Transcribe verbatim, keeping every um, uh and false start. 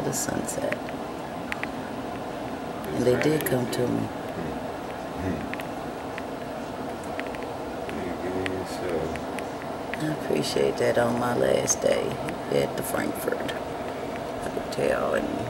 the sunset. And they did come to me. I appreciate that on my last day at the Frankfort Hotel. And